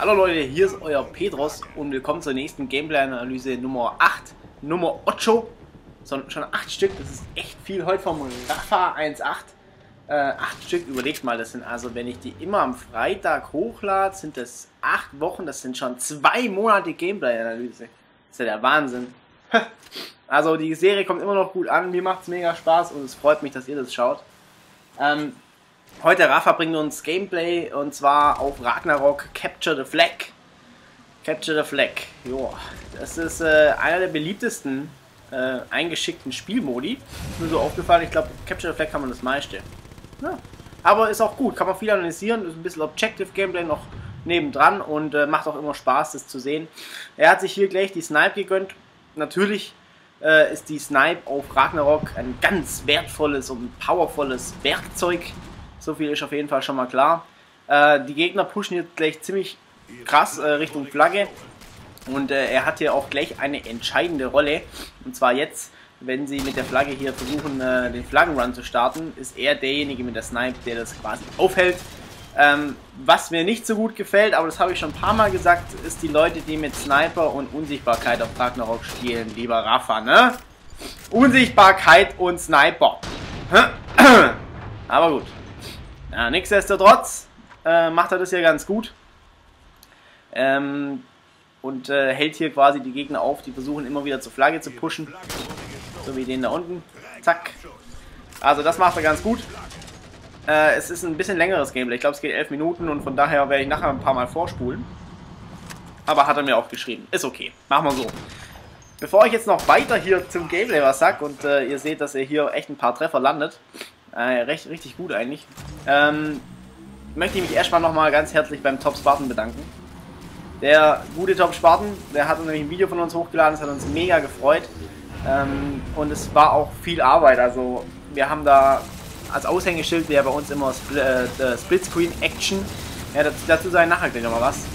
Hallo Leute, hier ist euer Petros und willkommen zur nächsten Gameplay-Analyse Nummer 8, Nummer 8, schon 8 Stück, das ist echt viel heute vom Rafa 1.8, 8 Stück, überlegt mal, das sind also, wenn ich die immer am Freitag hochlade, sind das 8 Wochen, das sind schon 2 Monate Gameplay-Analyse, das ist ja der Wahnsinn. Also die Serie kommt immer noch gut an, mir macht es mega Spaß und es freut mich, dass ihr das schaut. Heute Rafa bringt uns Gameplay und zwar auf Ragnarok Capture the Flag. Capture the Flag, joa. Das ist einer der beliebtesten eingeschickten Spielmodi. Ist mir so aufgefallen, ich glaube Capture the Flag kann man das meiste. Ja. Aber ist auch gut, kann man viel analysieren, ist ein bisschen Objective Gameplay noch nebendran und macht auch immer Spaß, das zu sehen. Er hat sich hier gleich die Snipe gegönnt. Natürlich ist die Snipe auf Ragnarok ein ganz wertvolles und powervolles Werkzeug. So viel ist auf jeden Fall schon mal klar. Die Gegner pushen jetzt gleich ziemlich krass Richtung Flagge. Und er hat hier auch gleich eine entscheidende Rolle. Und zwar jetzt, wenn sie mit der Flagge hier versuchen, den Flaggenrun zu starten, ist er derjenige mit der Snipe, der das quasi aufhält. Was mir nicht so gut gefällt, aber das habe ich schon ein paar Mal gesagt, ist die Leute, die mit Sniper und Unsichtbarkeit auf Ragnarok spielen, lieber Rafa, ne? Unsichtbarkeit und Sniper. Aber gut. Ja, nichtsdestotrotz macht er das ja ganz gut. Und hält hier quasi die Gegner auf, die versuchen immer wieder zur Flagge zu pushen. So wie den da unten. Zack. Also das macht er ganz gut. Es ist ein bisschen längeres Gameplay. Ich glaube, es geht 11 Minuten und von daher werde ich nachher ein paar Mal vorspulen. Aber hat er mir auch geschrieben. Ist okay. Machen wir so. Bevor ich jetzt noch weiter hier zum Gameplay was sage und ihr seht, dass er hier echt ein paar Treffer landet. Richtig gut eigentlich. Möchte ich mich erstmal nochmal ganz herzlich beim Top Spartan bedanken. Der gute Top Spartan, der hat nämlich ein Video von uns hochgeladen, das hat uns mega gefreut. Und es war auch viel Arbeit, also wir haben da als Aushängeschild wäre bei uns immer Splitscreen Action. Ja, dazu sage ich nachher gleich nochmal was.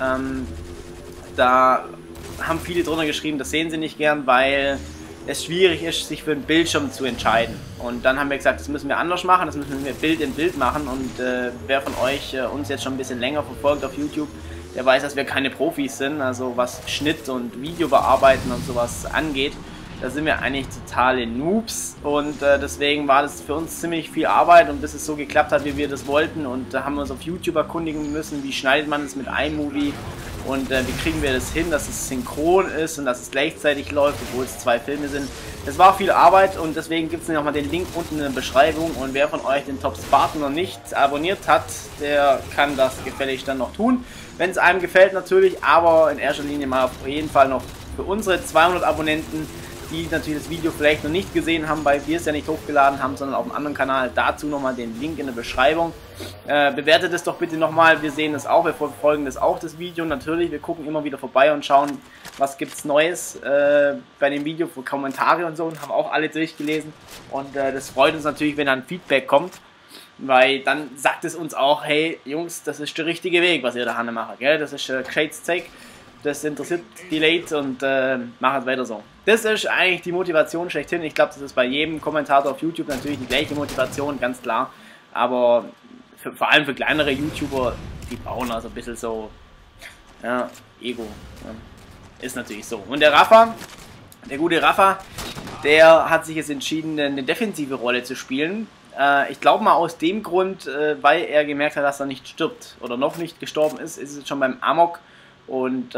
Da haben viele drunter geschrieben, das sehen sie nicht gern, weil es schwierig ist, sich für einen Bildschirm zu entscheiden. Und dann haben wir gesagt, das müssen wir anders machen, das müssen wir Bild in Bild machen. Und wer von euch uns jetzt schon ein bisschen länger verfolgt auf YouTube, der weiß, dass wir keine Profis sind, also was Schnitt und Video bearbeiten und sowas angeht. Da sind wir eigentlich totale Noobs und deswegen war das für uns ziemlich viel Arbeit und bis es so geklappt hat, wie wir das wollten, und da haben wir uns auf YouTube erkundigen müssen, wie schneidet man es mit iMovie und wie kriegen wir das hin, dass es synchron ist und dass es gleichzeitig läuft, obwohl es 2 Filme sind. Das war viel Arbeit und deswegen gibt es nochmal den Link unten in der Beschreibung, und wer von euch den Top Spartan noch nicht abonniert hat, der kann das gefälligst dann noch tun, wenn es einem gefällt natürlich, aber in erster Linie mal auf jeden Fall noch für unsere 200 Abonnenten, die natürlich das Video vielleicht noch nicht gesehen haben, weil wir es ja nicht hochgeladen haben, sondern auf einem anderen Kanal. Dazu nochmal den Link in der Beschreibung. Bewertet es doch bitte nochmal, wir sehen es auch, wir verfolgen das auch, das Video. Natürlich, wir gucken immer wieder vorbei und schauen, was gibt es Neues bei dem Video, für Kommentare und so, und haben auch alle durchgelesen. Und das freut uns natürlich, wenn dann Feedback kommt, weil dann sagt es uns auch, hey Jungs, das ist der richtige Weg, was ihr da macht, gell? Das ist Crates Take. Das interessiert die Late und macht weiter so. Das ist eigentlich die Motivation schlechthin. Ich glaube, das ist bei jedem Kommentator auf YouTube natürlich die gleiche Motivation, ganz klar. Aber vor allem für kleinere YouTuber, die brauchen also ein bisschen so, ja, Ego. Ja. Ist natürlich so. Und der Rafa, der gute Rafa, der hat sich jetzt entschieden, eine defensive Rolle zu spielen. Ich glaube mal aus dem Grund, weil er gemerkt hat, dass er nicht stirbt oder noch nicht gestorben ist es jetzt schon beim Amok. Und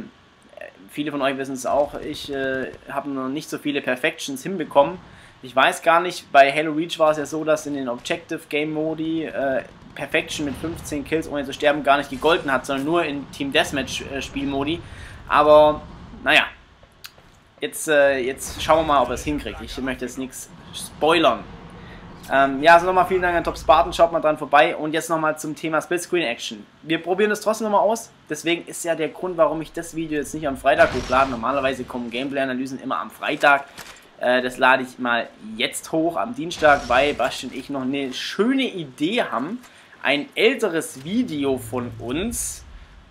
viele von euch wissen es auch, ich habe noch nicht so viele Perfections hinbekommen. Ich weiß gar nicht, bei Halo Reach war es ja so, dass in den Objective Game Modi Perfection mit 15 Kills ohne zu sterben gar nicht gegolten hat, sondern nur in Team Deathmatch Spielmodi. Aber naja, jetzt schauen wir mal, ob er es hinkriegt. Ich möchte jetzt nichts spoilern. Ja, also nochmal vielen Dank an Top Spartan, schaut mal dran vorbei. Und jetzt nochmal zum Thema Splitscreen Action. Wir probieren das trotzdem nochmal aus. Deswegen ist ja der Grund, warum ich das Video jetzt nicht am Freitag hochlade. Normalerweise kommen Gameplay-Analysen immer am Freitag. Das lade ich mal jetzt hoch am Dienstag, weil Basti und ich noch eine schöne Idee haben, ein älteres Video von uns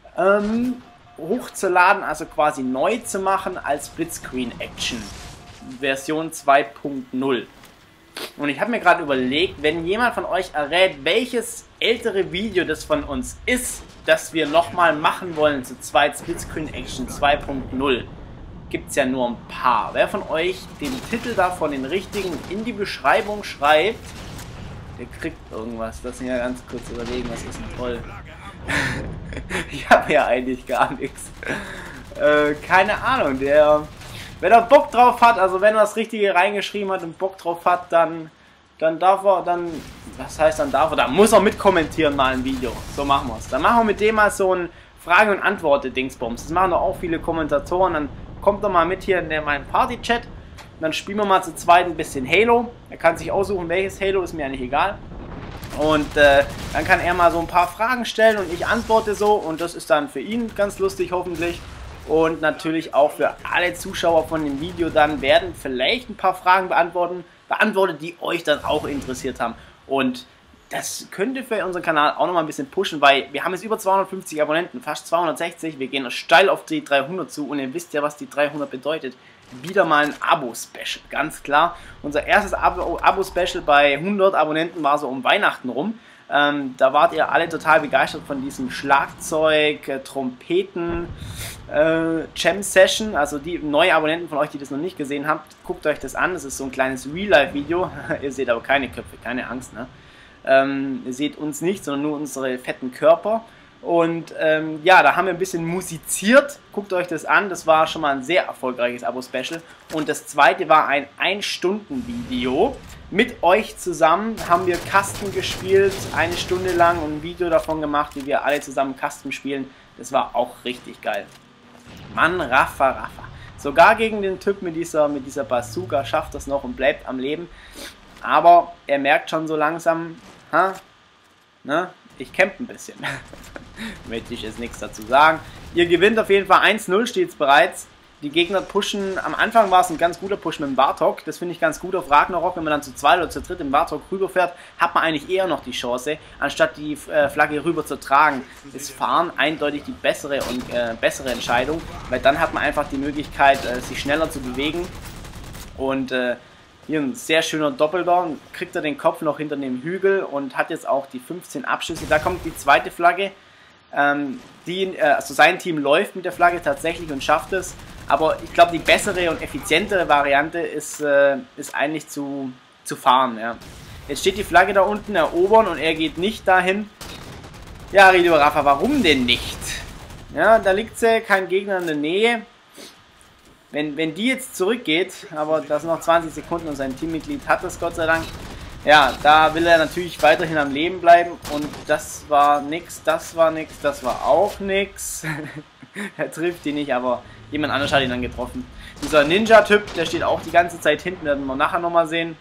hochzuladen, also quasi neu zu machen als Splitscreen Action Version 2.0. Und ich habe mir gerade überlegt, wenn jemand von euch errät, welches ältere Video das von uns ist, das wir nochmal machen wollen zu zweit Splitscreen Action 2.0, gibt es ja nur ein paar. Wer von euch den Titel davon, den richtigen, in die Beschreibung schreibt, der kriegt irgendwas. Lass mich ja ganz kurz überlegen, was ist denn toll. Ich habe ja eigentlich gar nichts. Keine Ahnung, wenn er Bock drauf hat, also wenn er das Richtige reingeschrieben hat und Bock drauf hat, dann darf er, was heißt dann darf er, da muss er mitkommentieren mal ein Video. So machen wir es. Dann machen wir mit dem mal so ein Frage- und Antworten-Dingsbums. Das machen doch auch viele Kommentatoren. Dann kommt er mal mit hier in meinen Party-Chat. Dann spielen wir mal zu zweit ein bisschen Halo. Er kann sich aussuchen, welches Halo, ist mir eigentlich egal. Und dann kann er mal so ein paar Fragen stellen und ich antworte so. Und das ist dann für ihn ganz lustig hoffentlich. Und natürlich auch für alle Zuschauer von dem Video dann werden vielleicht ein paar Fragen beantwortet, die euch dann auch interessiert haben. Und das könnte für unseren Kanal auch nochmal ein bisschen pushen, weil wir haben jetzt über 250 Abonnenten, fast 260. Wir gehen steil auf die 300 zu und ihr wisst ja, was die 300 bedeutet. Wieder mal ein Abo-Special, ganz klar. Unser erstes Abo-Special bei 100 Abonnenten war so um Weihnachten rum. Da wart ihr alle total begeistert von diesem Schlagzeug, Trompeten, Jam-Session. Also die neue Abonnenten von euch, die das noch nicht gesehen habt, guckt euch das an. Das ist so ein kleines Real-Life-Video. Ihr seht aber keine Köpfe, keine Angst, ne? Ihr seht uns nicht, sondern nur unsere fetten Körper. Und ja, da haben wir ein bisschen musiziert. Guckt euch das an. Das war schon mal ein sehr erfolgreiches Abo-Special. Und das zweite war ein 1-Stunden-Video. Mit euch zusammen haben wir Kasten gespielt, 1 Stunde lang und ein Video davon gemacht, wie wir alle zusammen Kasten spielen. Das war auch richtig geil. Mann, Rafa. Sogar gegen den Typ mit dieser Bazooka schafft das noch und bleibt am Leben. Aber er merkt schon so langsam, ne? Ich campe ein bisschen. Möchte ich jetzt nichts dazu sagen. Ihr gewinnt auf jeden Fall 1-0, steht es bereits. Die Gegner pushen, am Anfang war es ein ganz guter Push mit dem Warthog. Das finde ich ganz gut auf Ragnarok. Wenn man dann zu zweit oder zu dritt im Warthog rüberfährt, hat man eigentlich eher noch die Chance, anstatt die Flagge rüber zu tragen. Ist Fahren eindeutig die bessere Entscheidung, weil dann hat man einfach die Möglichkeit, sich schneller zu bewegen. Und hier ein sehr schöner Doppelter, kriegt er den Kopf noch hinter dem Hügel und hat jetzt auch die 15 Abschüsse. Da kommt die zweite Flagge. Also sein Team läuft mit der Flagge tatsächlich und schafft es. Aber ich glaube, die bessere und effizientere Variante ist eigentlich zu fahren. Ja. Jetzt steht die Flagge da unten, erobern, und er geht nicht dahin. Ja, Rido Rafa, warum denn nicht? Ja, da liegt sie, kein Gegner in der Nähe. Wenn die jetzt zurückgeht, aber das sind noch 20 Sekunden und sein Teammitglied hat das Gott sei Dank. Ja, da will er natürlich weiterhin am Leben bleiben und das war nix, das war nix, das war auch nix. Er trifft ihn nicht, aber jemand anderes hat ihn dann getroffen. Dieser Ninja-Typ, der steht auch die ganze Zeit hinten, werden wir nachher nochmal sehen.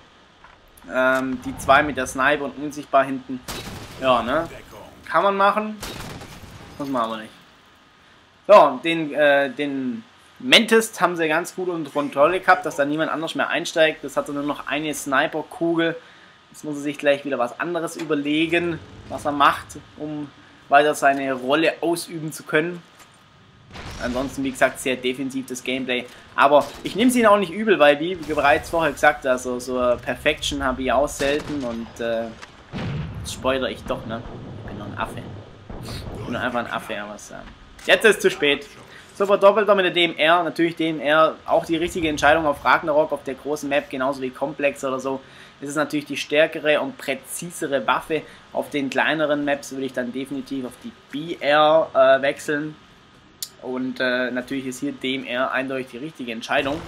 Die zwei mit der Sniper und unsichtbar hinten. Ja, ne? Kann man machen. Muss man aber nicht. So, den Mentist haben sie ganz gut unter Kontrolle gehabt, dass da niemand anders mehr einsteigt. Das hatte nur noch eine Sniper-Kugel. Jetzt muss er sich gleich wieder was anderes überlegen, was er macht, um weiter seine Rolle ausüben zu können. Ansonsten, wie gesagt, sehr defensiv das Gameplay. Aber ich nehme es ihnen auch nicht übel, weil, wie bereits vorher gesagt, also so Perfection habe ich auch selten. Und jetzt spoilere ich doch, ne? Ich bin noch ein Affe. Ich bin einfach ein Affe, aber jetzt ist es zu spät. Super Doppelter mit der DMR, natürlich DMR, auch die richtige Entscheidung auf Ragnarok, auf der großen Map, genauso wie Komplex oder so. Das ist natürlich die stärkere und präzisere Waffe. Auf den kleineren Maps würde ich dann definitiv auf die BR wechseln. Und natürlich ist hier DMR eindeutig die richtige Entscheidung.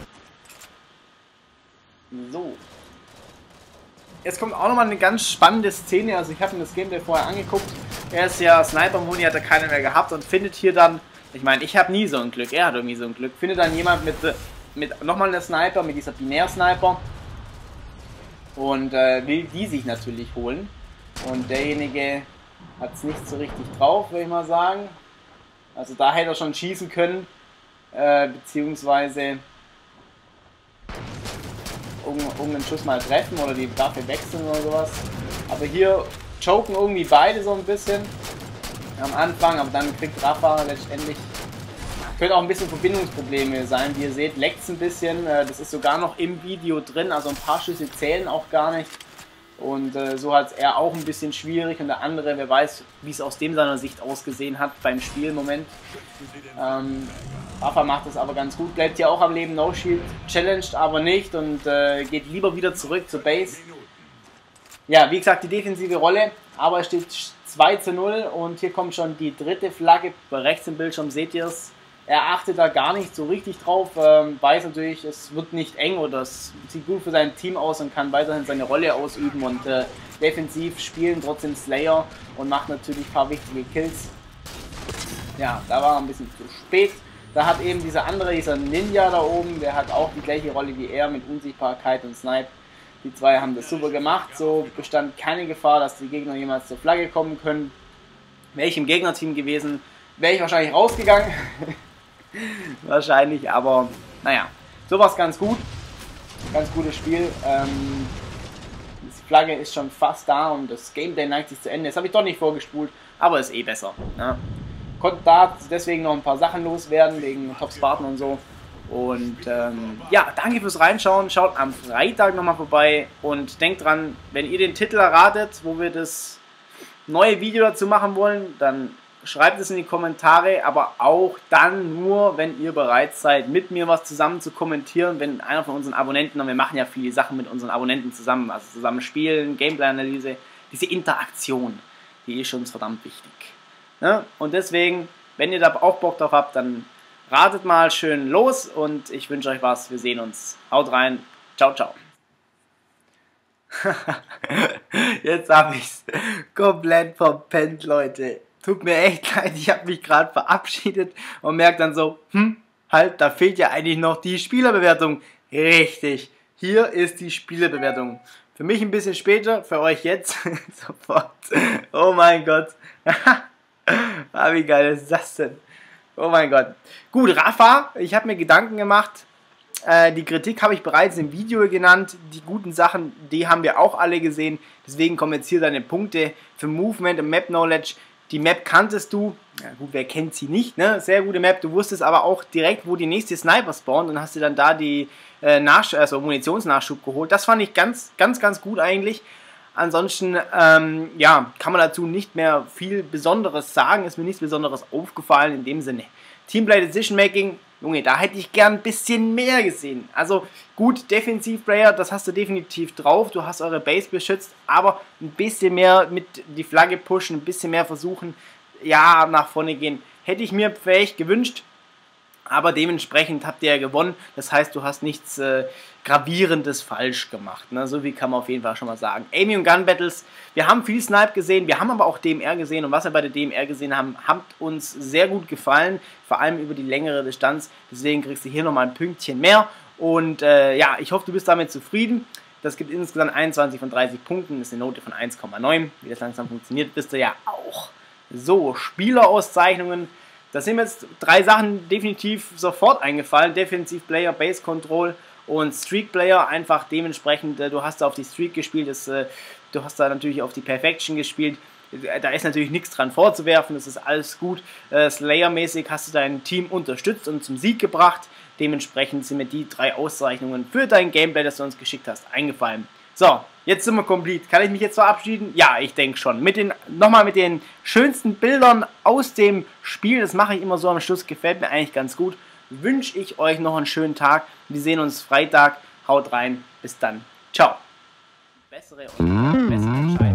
So. Jetzt kommt auch nochmal eine ganz spannende Szene. Also ich habe mir das Gameplay vorher angeguckt. Er ist ja Sniper-Muni, hat er keinen mehr gehabt und findet hier dann... Ich meine, ich habe nie so ein Glück, er hat irgendwie so ein Glück. Findet dann jemand mit nochmal einer Sniper, mit dieser Binär-Sniper. Und will die sich natürlich holen. Und derjenige hat es nicht so richtig drauf, würde ich mal sagen. Also da hätte er schon schießen können. Beziehungsweise irgendeinen Schuss mal treffen oder die Waffe wechseln oder sowas. Aber hier choken irgendwie beide so ein bisschen. Am Anfang, aber dann kriegt Rafa letztendlich Könnte auch ein bisschen Verbindungsprobleme sein, wie ihr seht, leckt es ein bisschen, das ist sogar noch im Video drin, also ein paar Schüsse zählen auch gar nicht. Und so hat es er auch ein bisschen schwierig und der andere, wer weiß, wie es aus dem seiner Sicht ausgesehen hat beim Spielmoment. Rafa macht das aber ganz gut, bleibt hier auch am Leben, No Shield, challenged aber nicht und geht lieber wieder zurück zur Base. Ja, wie gesagt, die defensive Rolle, aber es steht 2:0 und hier kommt schon die dritte Flagge. Rechts im Bildschirm seht ihr es. Er achtet da gar nicht so richtig drauf, weiß natürlich, es wird nicht eng oder es sieht gut für sein Team aus und kann weiterhin seine Rolle ausüben und defensiv spielen, trotzdem Slayer und macht natürlich ein paar wichtige Kills. Ja, da war er ein bisschen zu spät. Da hat eben dieser Ninja da oben, der hat auch die gleiche Rolle wie er mit Unsichtbarkeit und Snipe. Die zwei haben das super gemacht, so bestand keine Gefahr, dass die Gegner jemals zur Flagge kommen können. Wäre ich im Gegnerteam gewesen, wäre ich wahrscheinlich rausgegangen. Wahrscheinlich, aber naja, so war es ganz gut. Ganz gutes Spiel. Die Flagge ist schon fast da und das Gameplay neigt sich zu Ende. Das habe ich doch nicht vorgespult, aber ist eh besser. Ja. Konnte da deswegen noch ein paar Sachen loswerden, wegen Top Spartan und so. Und ja, danke fürs Reinschauen. Schaut am Freitag nochmal vorbei und denkt dran, wenn ihr den Titel erratet, wo wir das neue Video dazu machen wollen, dann schreibt es in die Kommentare, aber auch dann nur, wenn ihr bereit seid, mit mir was zusammen zu kommentieren, wenn einer von unseren Abonnenten, und wir machen ja viele Sachen mit unseren Abonnenten zusammen, also zusammen spielen, Gameplay-Analyse, diese Interaktion, die ist uns verdammt wichtig. Ja? Und deswegen, wenn ihr da auch Bock drauf habt, dann ratet mal schön los und ich wünsche euch was. Wir sehen uns. Haut rein. Ciao, ciao. Jetzt habe ich es komplett verpennt, Leute. Tut mir echt leid, ich habe mich gerade verabschiedet und merke dann so, halt, da fehlt ja eigentlich noch die Spielerbewertung. Richtig, hier ist die Spielerbewertung. Für mich ein bisschen später, für euch jetzt sofort. Oh mein Gott. Wie geil ist das denn? Oh mein Gott. Gut, Rafa, ich habe mir Gedanken gemacht. Die Kritik habe ich bereits im Video genannt. Die guten Sachen, die haben wir auch alle gesehen. Deswegen kommen jetzt hier deine Punkte für Movement und Map Knowledge. Die Map kanntest du. Ja gut, wer kennt sie nicht, ne? Sehr gute Map. Du wusstest aber auch direkt, wo die nächste Sniper spawnt und hast dir dann da die Munitionsnachschub geholt. Das fand ich ganz gut eigentlich. Ansonsten, ja, kann man dazu nicht mehr viel Besonderes sagen. Ist mir nichts Besonderes aufgefallen in dem Sinne. Teamplay Decision Making, Junge, da hätte ich gern ein bisschen mehr gesehen. Also gut, Defensivplayer, das hast du definitiv drauf. Du hast eure Base beschützt, aber ein bisschen mehr mit die Flagge pushen, ein bisschen mehr versuchen, ja, nach vorne gehen. Hätte ich mir vielleicht gewünscht. Aber dementsprechend habt ihr ja gewonnen. Das heißt, du hast nichts Gravierendes falsch gemacht. Ne? So viel kann man auf jeden Fall schon mal sagen. Aiming und Gun Battles. Wir haben viel Snipe gesehen. Wir haben aber auch DMR gesehen. Und was wir bei der DMR gesehen haben, hat uns sehr gut gefallen. Vor allem über die längere Distanz. Deswegen kriegst du hier nochmal ein Pünktchen mehr. Und ja, ich hoffe, du bist damit zufrieden. Das gibt insgesamt 21 von 30 Punkten. Das ist eine Note von 1,9. Wie das langsam funktioniert, wisst ihr ja auch. So, Spielerauszeichnungen. Da sind mir jetzt 3 Sachen definitiv sofort eingefallen. Defensive Player, Base Control und Streak Player. Einfach dementsprechend, du hast da auf die Streak gespielt, du hast da natürlich auf die Perfection gespielt. Da ist natürlich nichts dran vorzuwerfen, das ist alles gut. Slayer-mäßig hast du dein Team unterstützt und zum Sieg gebracht. Dementsprechend sind mir die 3 Auszeichnungen für dein Gameplay, das du uns geschickt hast, eingefallen. So, jetzt sind wir complete. Kann ich mich jetzt verabschieden? Ja, ich denke schon. Nochmal mit den schönsten Bildern aus dem Spiel. Das mache ich immer so am Schluss. Gefällt mir eigentlich ganz gut. Wünsche ich euch noch einen schönen Tag. Wir sehen uns Freitag. Haut rein. Bis dann. Ciao. Bessere Entscheidungen.